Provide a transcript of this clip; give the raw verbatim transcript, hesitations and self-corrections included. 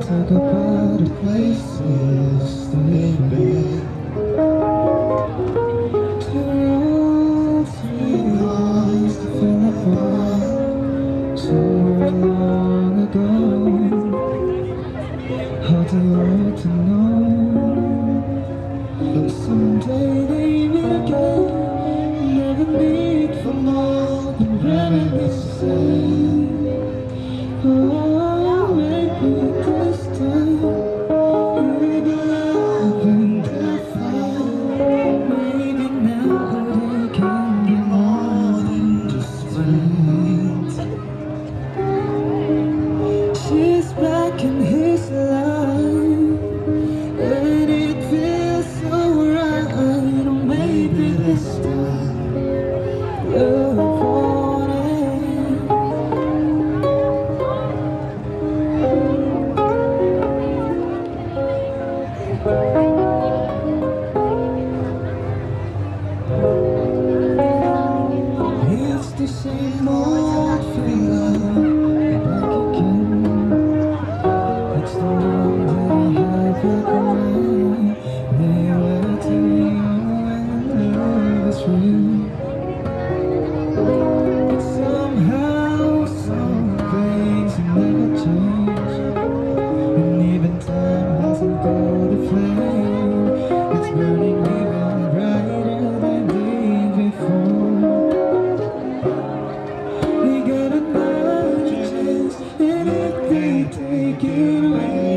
talk about the places they've been. Two roads, three lines to fill up one. So long ago, hard to wait to know. But someday they will again. Never need for more than reminiscing. Oh, maybe this time we'll be loving their fire. Maybe now they can be more than just friends. She's back in his life, and it feels so right. Oh, maybe this time we'll afford it. It's the same old feeling back again. It's the one that I had back when they were too young and love is real. But somehow some things never change, and even time hasn't got a flame. It's burning even brighter than day before. We got another chance, and if they take it away,